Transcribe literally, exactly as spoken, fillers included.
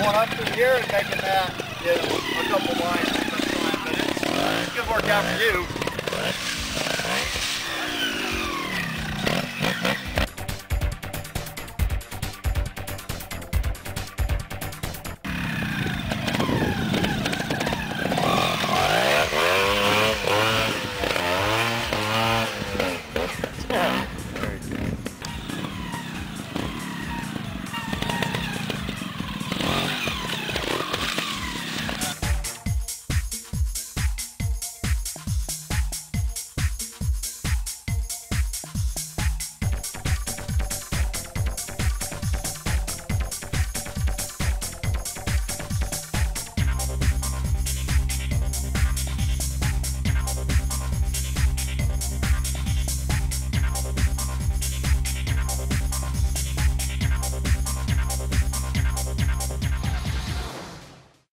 going up through here and making that, you know, a couple lines at a time. But it's, it's going to work out for you.